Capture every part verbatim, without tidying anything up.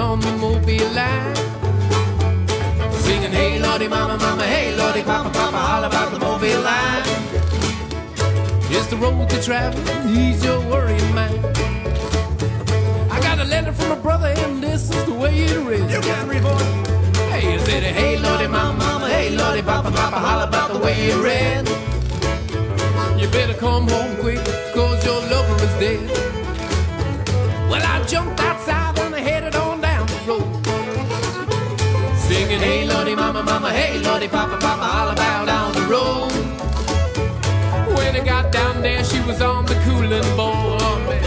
on the mobile line, singing, hey Lordy mama, mama, hey Lordy papa, papa, all about the mobile line. It's the road to travel, ease your worrying mind. I got a letter from a brother and this is the way it reads. You can read, boy. Hey, it said, hey Lordy mama, mama, hey Lordy papa, papa, all about the way it read. You better come home quick, cause your lover is dead. Well, I jumped outside and I headed on down the road, singing, hey Lordy mama, mama, hey Lordy papa, papa, all about on the road. When I got down there, she was on the cooling board, oh, man.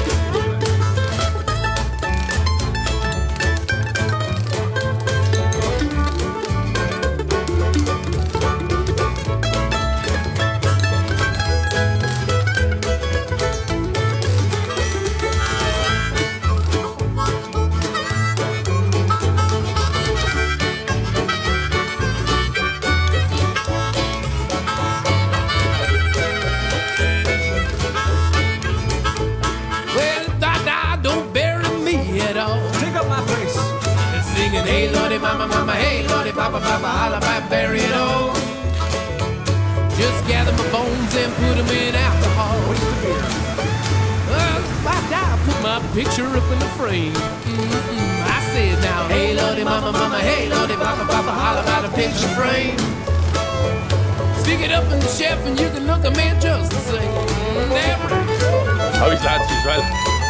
Hey Lordy mama, mama, hey Lordy papa, papa, all about bury it all. Just gather my bones and put them in alcohol. Well, if I die, I put my picture up in the frame. Mm-mm. I said now, hey Lordy mama, mama, hey Lordy papa, papa, all about a picture frame. Stick it up in the shelf and you can look a man just the same. Never. How is that as well?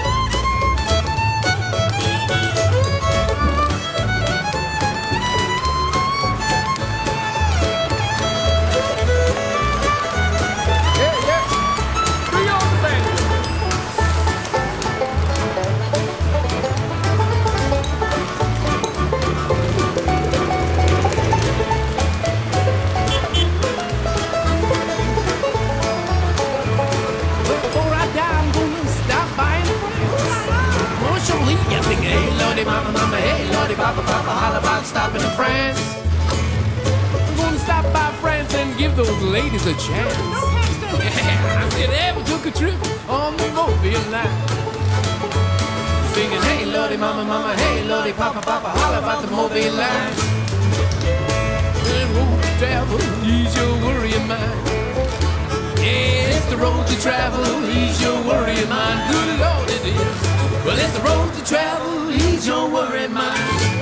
Hey Lordy mama, mama, hey Lordy papa, papa, all about stopping in France. I'm gonna stop by France and give those ladies a chance. Yeah, I said ever took a trip on the mobile line, singing, hey Lordy mama, mama, hey Lordy papa, papa, all about the mobile line. The road to travel, ease your worrying mind. Yeah, it's the road to travel, ease your worrying mind. Good Lord it is. Well, it's the road to travel, ease your worried mind.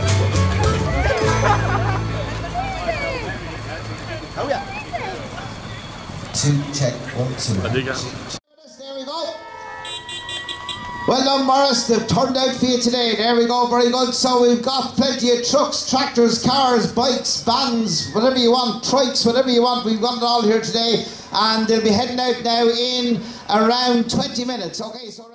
Oh yeah. Two, check, one, two. There we go. There we go. Well done, Maurice. They've turned out for you today. There we go, very good. So we've got plenty of trucks, tractors, cars, bikes, vans, whatever you want, trikes, whatever you want. We've got it all here today. And they'll be heading out now in around twenty minutes. Okay, so...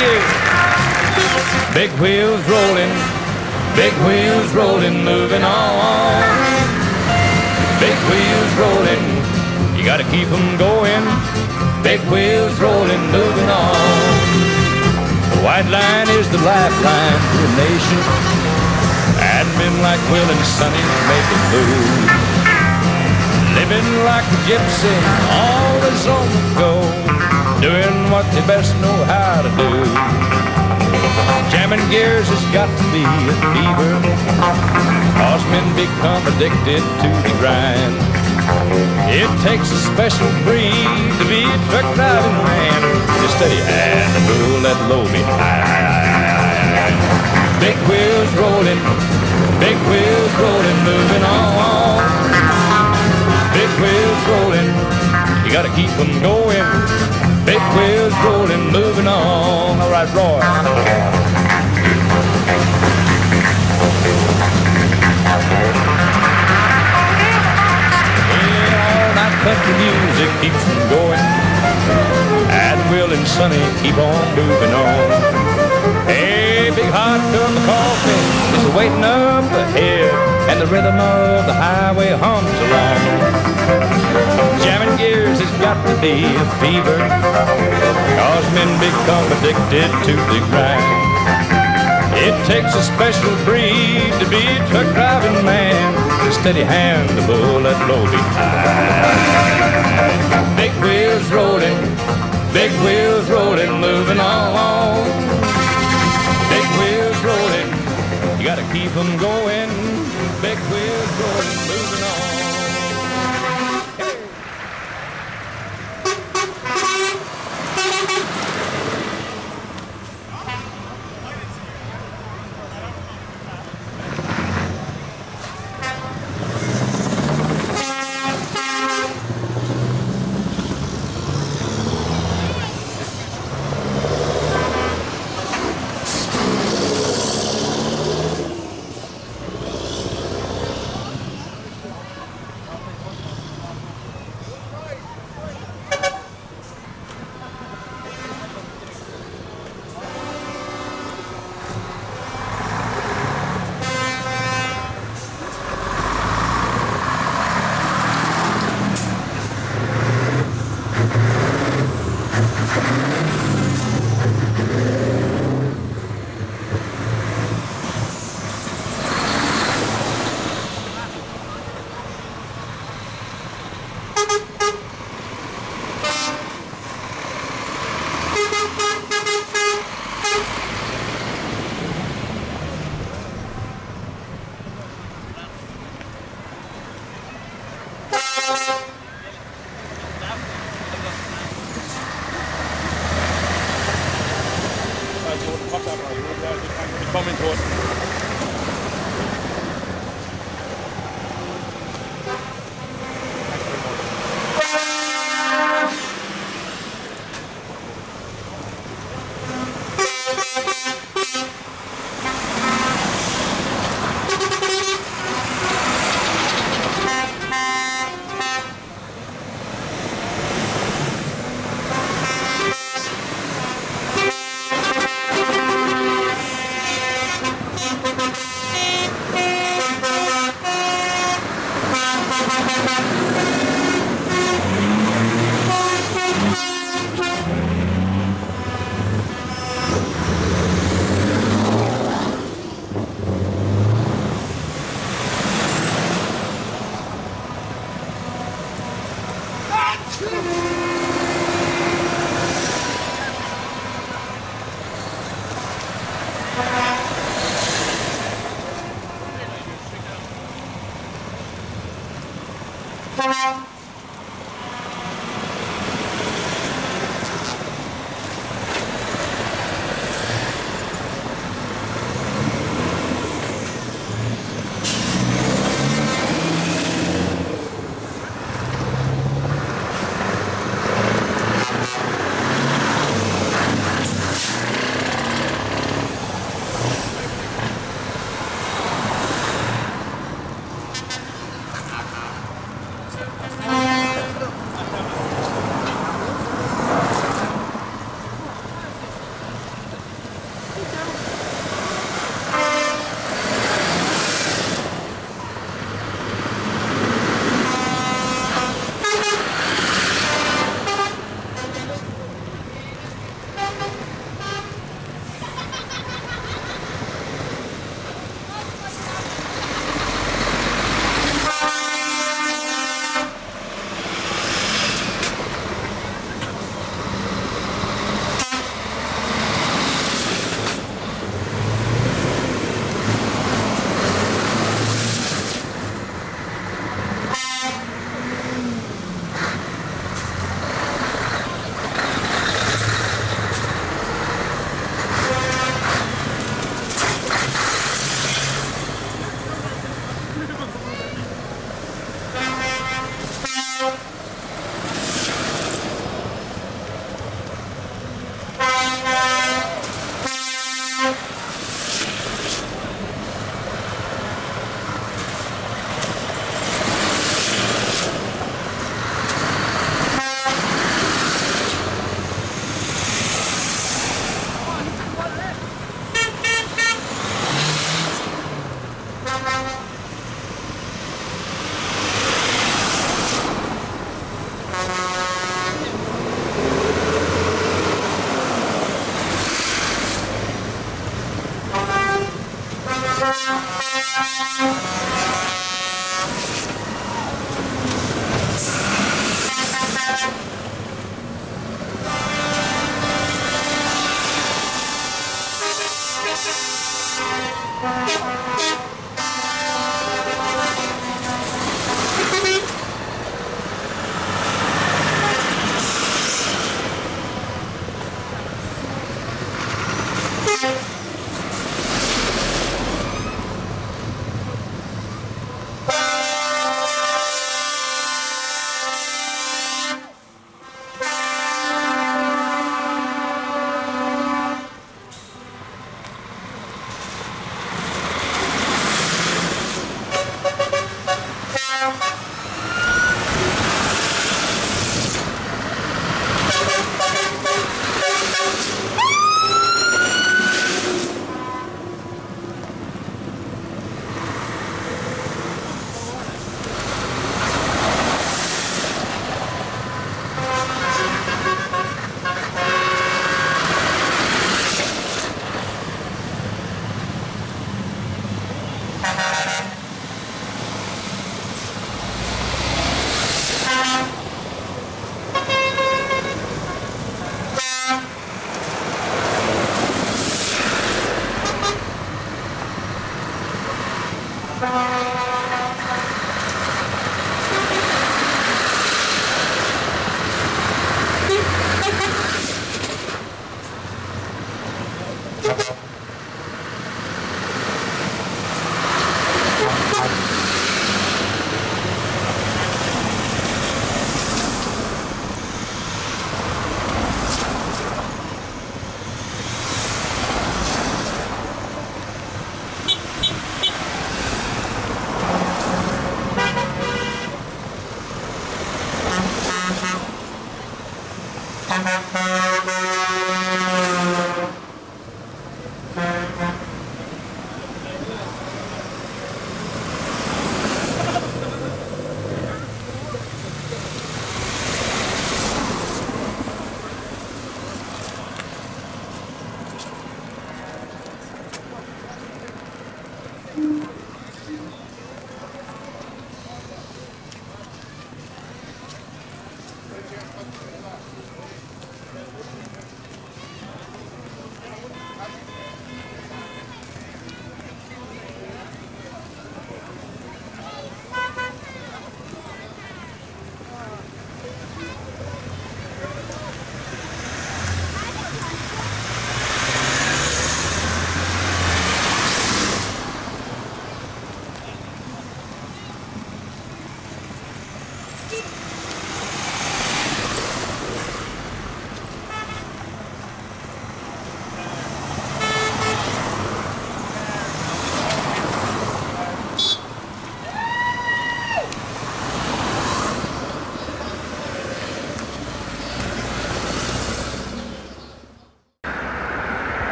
you. Big wheels rolling, big wheels rolling, moving on. Big wheels rolling, you gotta keep them going. Big wheels rolling, moving on. The white line is the lifeline to a nation. Admin like Will and Sonny make it move. Living like a gypsy, always on the go, doing what they best know how to do. Jamming gears has got to be a fever, cause men become addicted to the grind. It takes a special breed to be a truck driving man, to steady hand and pull that load behind. Big wheels rolling, big wheels rolling, moving on. Big wheels rolling, you gotta keep them going. Big wheels rolling, moving on. All right, Roy. Country music keeps them going, and Will and Sonny keep on moving on. Hey, big hot cup of coffee is waiting up ahead, and the rhythm of the highway hums along. Jamming gears has got to be a fever, cause men become addicted to the grind. It takes a special breed to be a truck driving man, a steady hand to pull that load behind. Big wheels rolling, big wheels rolling, moving on. Big wheels rolling, you gotta keep them going. Big wheels rolling, moving on. Coming to us.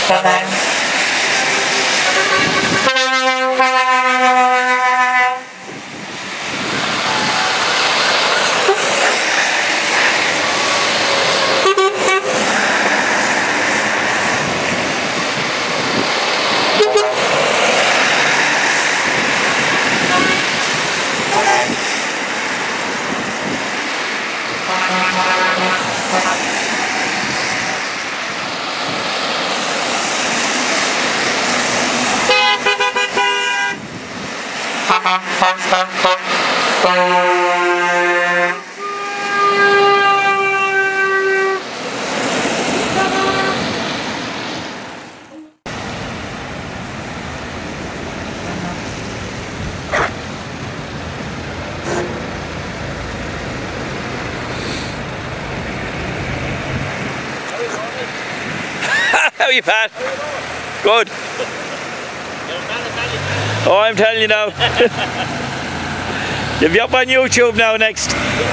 How are you, Pat? Good. Oh, I'm telling you now. You'll be up on YouTube now next.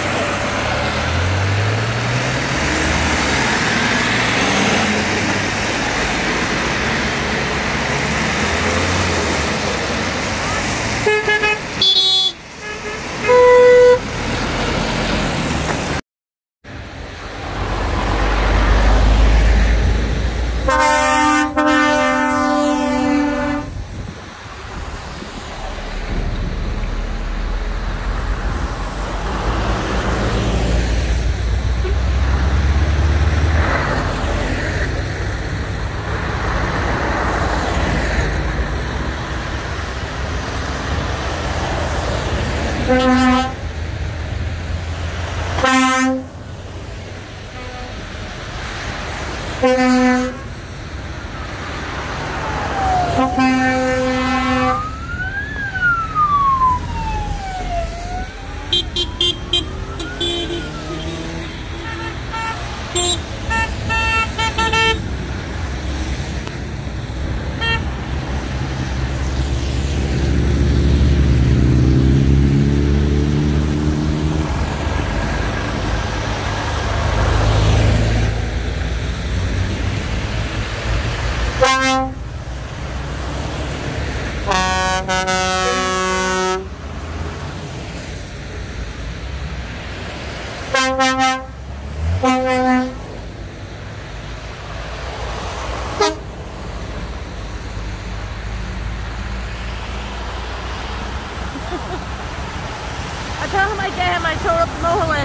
I told him I'd get him, I tore up the motorway.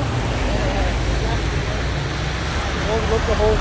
Overlook the whole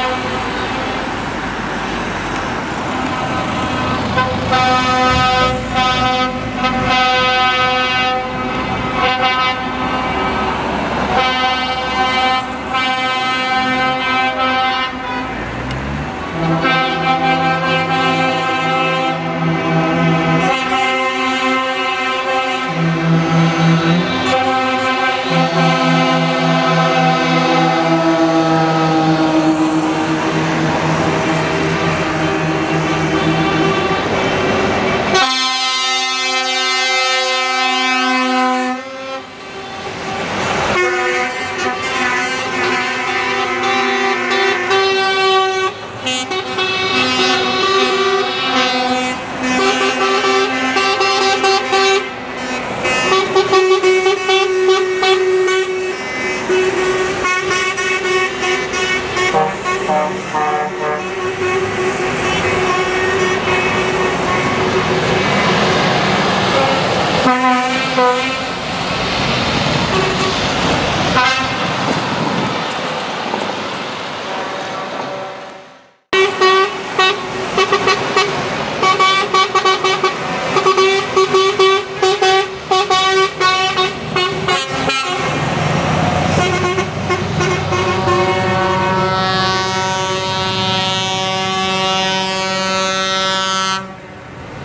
Bye.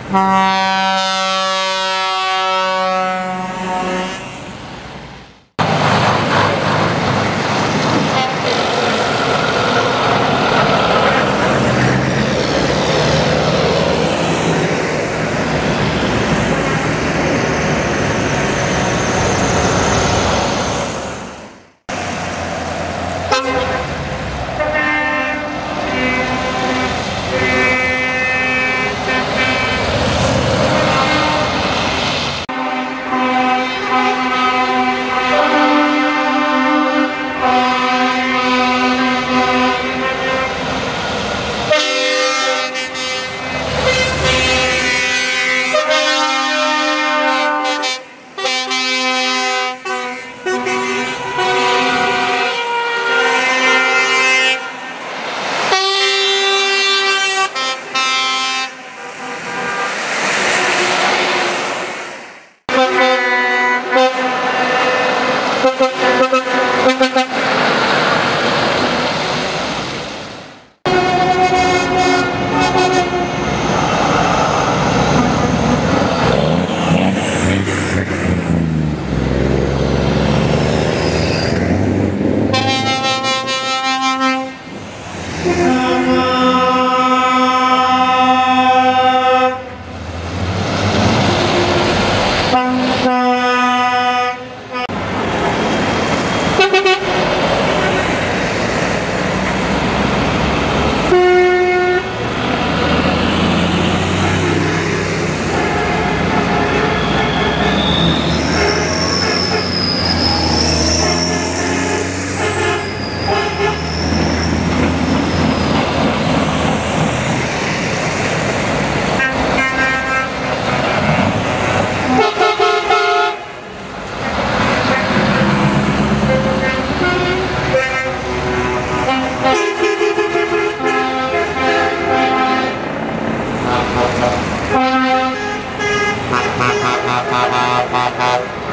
Ha ha ha ha ha ha ha.